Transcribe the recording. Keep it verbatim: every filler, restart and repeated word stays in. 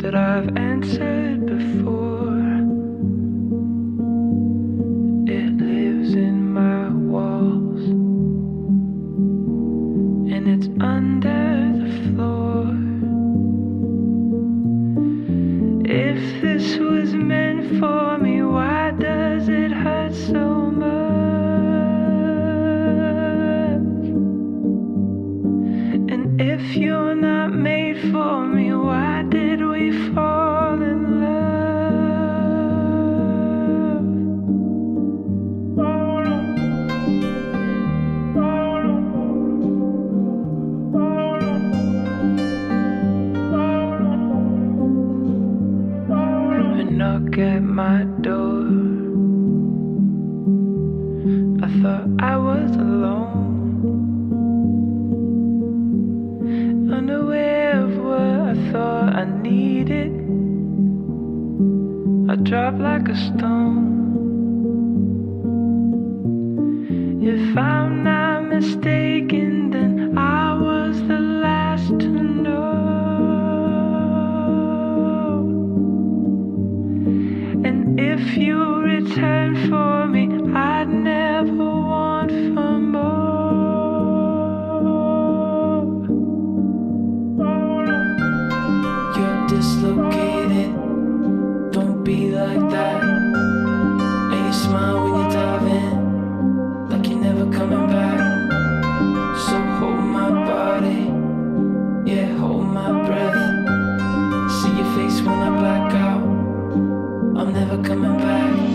that I've answered before. It lives in my walls, and it's under the floor. If this was meant for me, why does it hurt so much? And if you're not made for me, why did we fall in love? A knock at my door. I thought I was alone, unaware of what I thought I needed. I dropped like a stone. If I'm not mistaken, then I was the last to know. And if you return for me, I'd never want for more. You're dislocated, don't be like that. And you smile when you dive in, like you're never coming back. So hold my body, yeah, hold my breath. See your face when I black out, I'm never coming back.